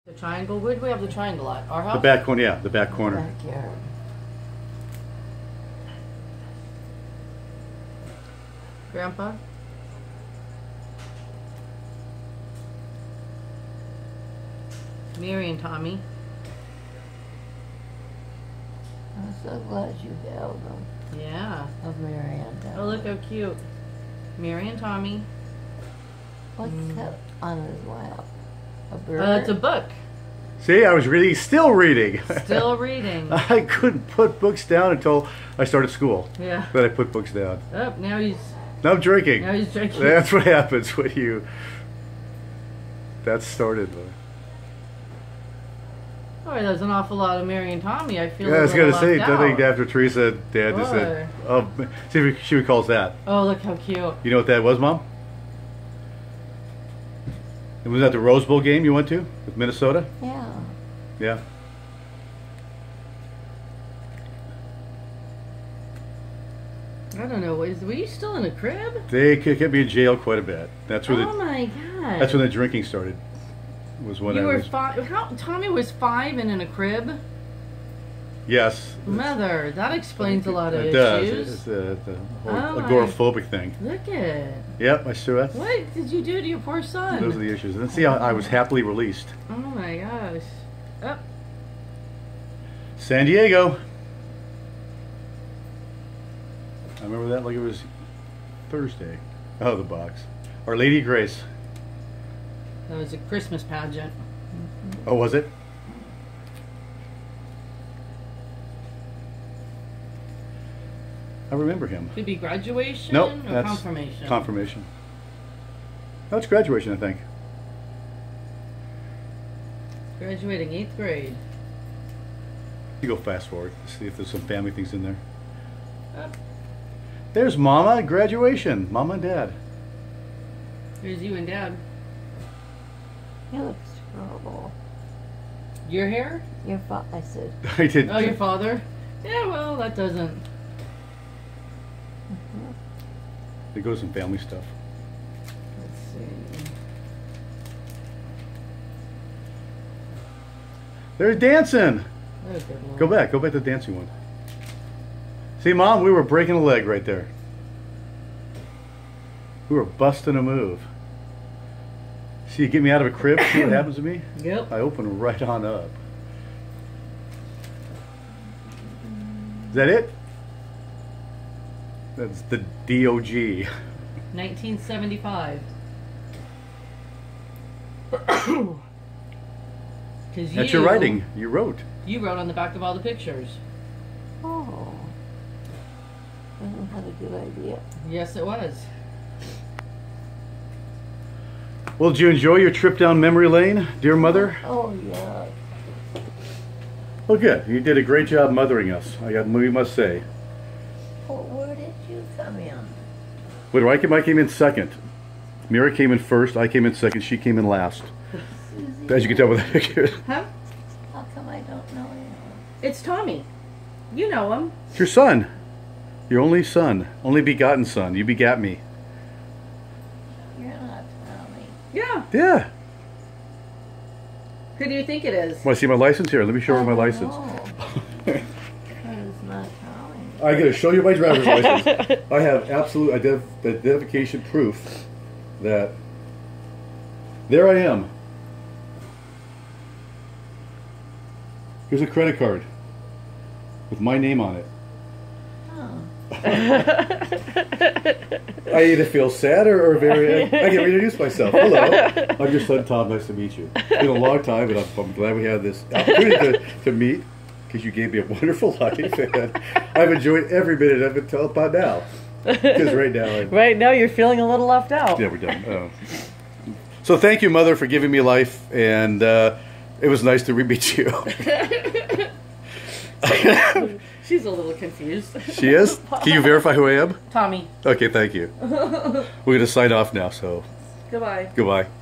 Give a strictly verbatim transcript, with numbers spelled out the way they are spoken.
The triangle? Where do we have the triangle at? Our house? The back corner, yeah, the back corner. Backyard. Grandpa? Mary and Tommy. I'm so glad you held them. Yeah. Of Marianne. Oh, look how cute. Mary and Tommy. What's Mm. that on his lap? A bird? Uh, it's a book. See, I was reading, still reading. Still reading. I couldn't put books down until I started school. Yeah. Then I put books down. Oh, now he's Now I'm drinking. now he's drinking. That's what happens when you. That started. Oh, there's an awful lot of Mary and Tommy. I feel. Yeah, I was a little gonna say. left I think out. after Teresa, Dad just said, "Oh, see if she recalls that." Oh, look how cute. You know what that was, Mom? It was at the Rose Bowl game you went to with Minnesota. Yeah. Yeah. I don't know. Was were you still in a crib? They kept me in jail quite a bit. That's where Oh the my god. that's when the drinking started. Was when you I were was. five. How Tommy was five and in a crib. Yes. Mother, that explains a lot of It does. issues. It's the, the whole Oh, my- agoraphobic thing. Look at. Yep, I sure. That's, What did you do to your poor son? those are the issues. And then see how I was happily released. Oh my gosh. Oh, San Diego. I remember that like it was Thursday. Oh, the box. Our Lady of Grace. that was a Christmas pageant. Oh, was it? I remember him. Could be graduation Nope, or that's confirmation. Confirmation. That's graduation, I think. Graduating eighth grade. You go fast forward, see if there's some family things in there. Oh, There's Mama, graduation. Mama and Dad. here's you and Dad. He looks horrible. Your hair? Your fa- I said. I did. Oh, your father? Yeah, well, that doesn't. It goes some family stuff. Let's see. There's dancing. Oh, good Lord. Go back. Go back to the dancing one. See, Mom, we were breaking a leg right there. We were busting a move. See, you get me out of a crib, see what happens to me? Yep. I open right on up. Is that it? That's the D O G. nineteen seventy-five. Because That's you, your writing. You wrote. You wrote on the back of all the pictures. Oh. I had a good idea. Yes, it was. Well, did you enjoy your trip down memory lane, dear mother? Oh, yeah. Well, good. You did a great job mothering us. I got, we must say. Well, where did you come in? What do I came? I came in second. Mira came in first. I came in second. She came in last. Susie? As you can tell with the picture. Huh? How come I don't know him? It's Tommy. You know him. It's your son. Your only son. Only begotten son. You begat me. You're not Tommy. Yeah. Yeah. Who do you think it is? Want to see my license? Here, let me show her my I license. know. That is not Tommy. I gotta show you my driver's license. I have absolute identif identification proof that there I am. Here's a credit card with my name on it. Oh. I either feel sad or, or very. I get to introduce myself. Hello, I'm your son Tom. Nice to meet you. It's been a long time, and I'm, I'm glad we had this opportunity to, to meet because you gave me a wonderful life, and I've enjoyed every minute of it until about now. Because right now, I'm, Right now, you're feeling a little left out. yeah, we're done. Uh, so thank you, Mother, for giving me life, and uh, it was nice to re-meet you. She's a little confused. She is. Can you verify who I am? Tommy. Okay, thank you. We're gonna sign off now. So Goodbye. goodbye.